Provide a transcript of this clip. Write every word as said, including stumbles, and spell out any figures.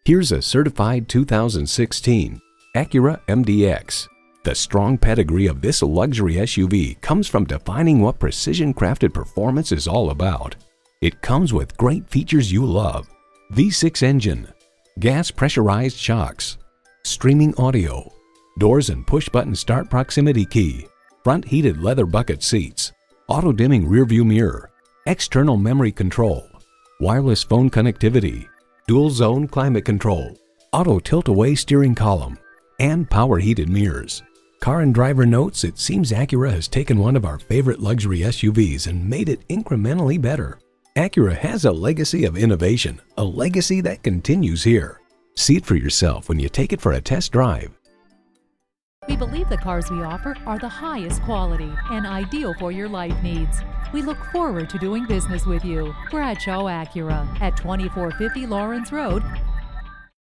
Here's a certified two thousand sixteen Acura M D X. The strong pedigree of this luxury S U V comes from defining what precision-crafted performance is all about. It comes with great features you love: V six engine, gas pressurized shocks, streaming audio, doors and push-button start proximity key, front heated leather bucket seats, auto-dimming rearview mirror, external memory control, wireless phone connectivity, dual zone climate control, auto tilt-away steering column, and power heated mirrors. Car and Driver notes it seems Acura has taken one of our favorite luxury S U Vs and made it incrementally better. Acura has a legacy of innovation, a legacy that continues here. See it for yourself when you take it for a test drive. We believe the cars we offer are the highest quality and ideal for your life needs. We look forward to doing business with you. Bradshaw Acura at twenty-four fifty Lawrence Road,